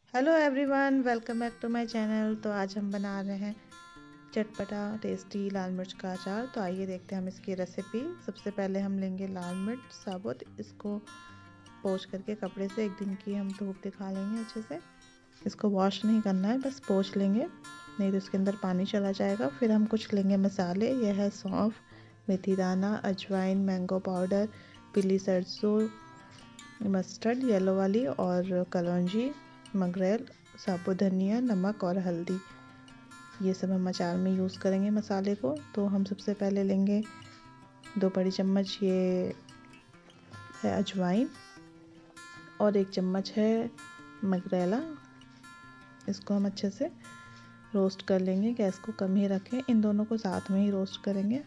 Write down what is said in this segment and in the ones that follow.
Hello everyone, welcome back to my channel. तो आज हम बना रहे हैं चटपटा टेस्टी लाल मिर्च का अचार। तो आइए देखते हैं हम इसकी रेसिपी। सबसे पहले हम लेंगे लाल मिर्च साबुत। इसको पोंछ करके कपड़े से एक दिन की हम धूप दिखा लेंगे अच्छे से। इसको वॉश नहीं करना है, बस पोंछ लेंगे, नहीं तो इसके अंदर पानी चला जाएगा। फिर हम कुछ लेंगे मसाले। यह है सौंफ, मेथी दाना, अजवाइन, मैंगो पाउडर, पीली सरसों, मस्टर्ड येलो वाली, और कलौंजी, मगरेल, साबुत धनिया, नमक और हल्दी। ये सब हम अचार में यूज़ करेंगे मसाले को। तो हम सबसे पहले लेंगे 2 बड़ी चम्मच ये है अजवाइन, और 1 चम्मच है मगरेला। इसको हम अच्छे से रोस्ट कर लेंगे। गैस को कम ही रखें, इन दोनों को साथ में ही रोस्ट करेंगे।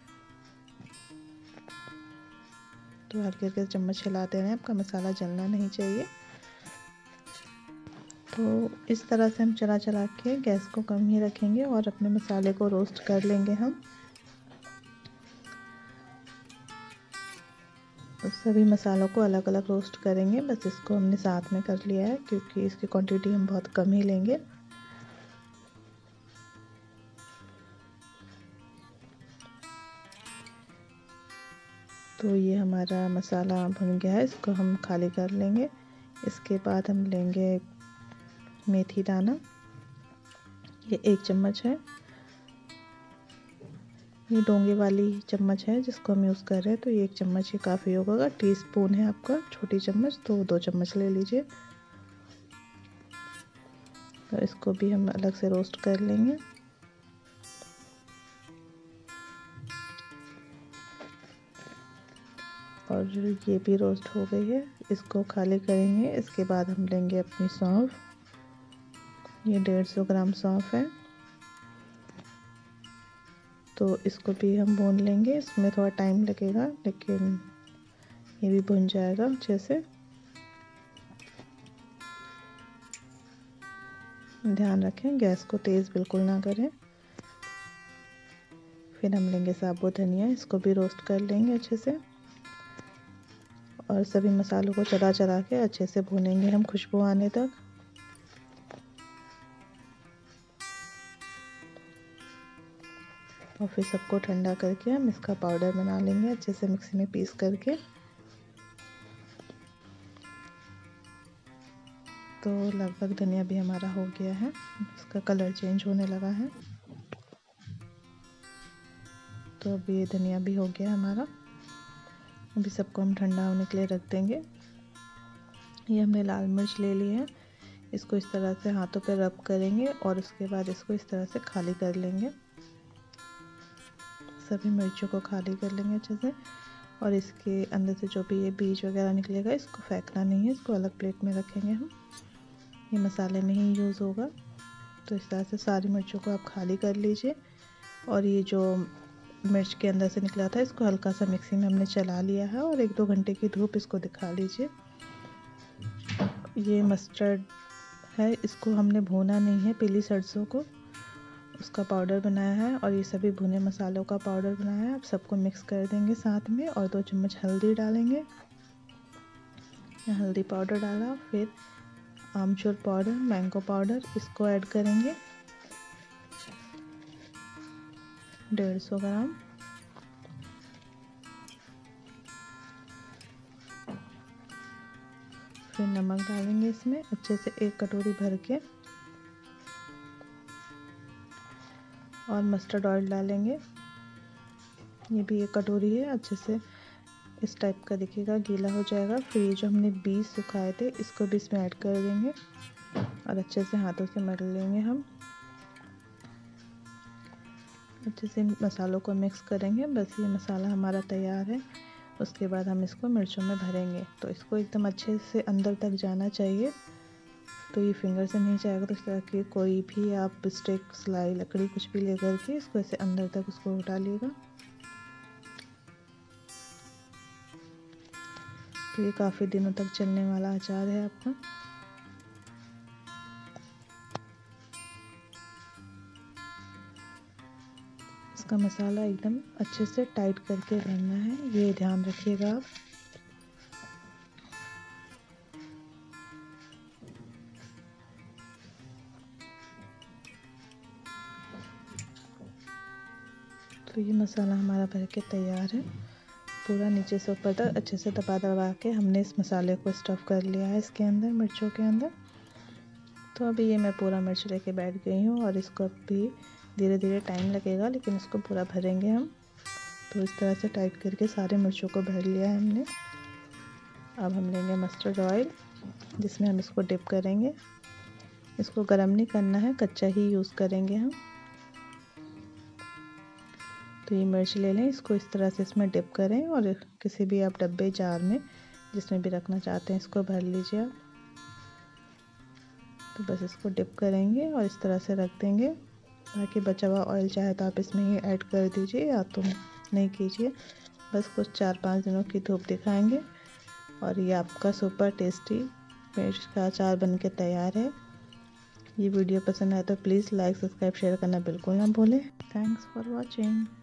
तो हल्के हल्के चम्मच हिलाते रहें, आपका मसाला जलना नहीं चाहिए। तो इस तरह से हम चला चला के गैस को कम ही रखेंगे और अपने मसाले को रोस्ट कर लेंगे। हम सभी मसालों को अलग अलग रोस्ट करेंगे। बस इसको हमने साथ में कर लिया है क्योंकि इसकी क्वांटिटी हम बहुत कम ही लेंगे। तो ये हमारा मसाला भुन गया है, इसको हम खाली कर लेंगे। इसके बाद हम लेंगे मेथी दाना। ये 1 चम्मच है। ये डोंगे वाली चम्मच है जिसको हम यूज़ कर रहे हैं। तो ये 1 चम्मच ही काफ़ी होगा। टीस्पून है आपका छोटी चम्मच, तो 2 चम्मच ले लीजिए। तो इसको भी हम अलग से रोस्ट कर लेंगे। और ये भी रोस्ट हो गई है, इसको खाली करेंगे। इसके बाद हम लेंगे अपनी सौंफ। ये 150 ग्राम सौंफ है। तो इसको भी हम भून लेंगे। इसमें थोड़ा टाइम लगेगा लेकिन ये भी भुन जाएगा अच्छे से। ध्यान रखें गैस को तेज़ बिल्कुल ना करें। फिर हम लेंगे साबुत धनिया, इसको भी रोस्ट कर लेंगे अच्छे से। और सभी मसालों को चला चला के अच्छे से भूनेंगे हम खुशबू आने तक। और फिर सबको ठंडा करके हम इसका पाउडर बना लेंगे अच्छे से मिक्सी में पीस करके। तो लगभग धनिया भी हमारा हो गया है, इसका कलर चेंज होने लगा है। तो अब ये धनिया भी हो गया हमारा। अभी सबको हम ठंडा होने के लिए रख देंगे। ये हमने लाल मिर्च ले ली है, इसको इस तरह से हाथों पे रब करेंगे और उसके बाद इसको इस तरह से खाली कर लेंगे। सभी मिर्चों को खाली कर लेंगे अच्छे से। और इसके अंदर से जो भी ये बीज वगैरह निकलेगा इसको फेंकना नहीं है, इसको अलग प्लेट में रखेंगे हम। ये मसाले में ही यूज़ होगा। तो इस तरह से सारी मिर्चों को आप खाली कर लीजिए। और ये जो मिर्च के अंदर से निकला था इसको हल्का सा मिक्सी में हमने चला लिया है, और 1-2 घंटे की धूप इसको दिखा लीजिए। ये मस्टर्ड है, इसको हमने भूना नहीं है, पीली सरसों को उसका पाउडर बनाया है। और ये सभी भुने मसालों का पाउडर बनाया है। आप सबको मिक्स कर देंगे साथ में। और 2 चम्मच हल्दी डालेंगे। हल्दी पाउडर डाला, फिर आमचूर पाउडर, मैंगो पाउडर, इसको ऐड करेंगे 150 ग्राम। फिर नमक डालेंगे इसमें अच्छे से 1 कटोरी भर के। और मस्टर्ड ऑयल डालेंगे, ये भी 1 कटोरी है। अच्छे से इस टाइप का दिखेगा, गीला हो जाएगा। फिर ये जो हमने बीज सुखाए थे इसको भी इसमें ऐड कर देंगे और अच्छे से हाथों से मल लेंगे हम। अच्छे से मसालों को मिक्स करेंगे। बस ये मसाला हमारा तैयार है। उसके बाद हम इसको मिर्चों में भरेंगे। तो इसको एकदम अच्छे से अंदर तक जाना चाहिए, तो ये फिंगर से नहीं जाएगा। तो इस तरह की कोई भी आप स्टिक, सिलाई, लकड़ी कुछ भी लेकर के इसको ऐसे अंदर तक उसको डालिएगा। तो ये काफ़ी दिनों तक चलने वाला अचार है आपका। इसका मसाला एकदम अच्छे से टाइट करके भरना है, ये ध्यान रखिएगा आप। तो ये मसाला हमारा भर के तैयार है। पूरा नीचे से ऊपर तक अच्छे से दबा दबा के हमने इस मसाले को स्टफ़ कर लिया है इसके अंदर, मिर्चों के अंदर। तो अभी ये मैं पूरा मिर्च लेके बैठ गई हूँ और इसको अभी धीरे धीरे टाइम लगेगा, लेकिन इसको पूरा भरेंगे हम। तो इस तरह से टाइट करके सारे मिर्चों को भर लिया है हमने। अब हम लेंगे मस्टर्ड ऑयल, जिसमें हम इसको डिप करेंगे। इसको गर्म नहीं करना है, कच्चा ही यूज़ करेंगे हम। तो ये मिर्च ले लें, इसको इस तरह से इसमें डिप करें और किसी भी आप डब्बे जार में जिसमें भी रखना चाहते हैं इसको भर लीजिए आप। तो बस इसको डिप करेंगे और इस तरह से रख देंगे। बाकी बचा हुआ ऑयल चाहे तो आप इसमें ही ऐड कर दीजिए या तो नहीं कीजिए। बस कुछ 4-5 दिनों की धूप दिखाएंगे और ये आपका सुपर टेस्टी मिर्च का अचार बनके तैयार है। ये वीडियो पसंद आए तो प्लीज़ लाइक, सब्सक्राइब, शेयर करना बिल्कुल ना भूलें। Thanks for watching.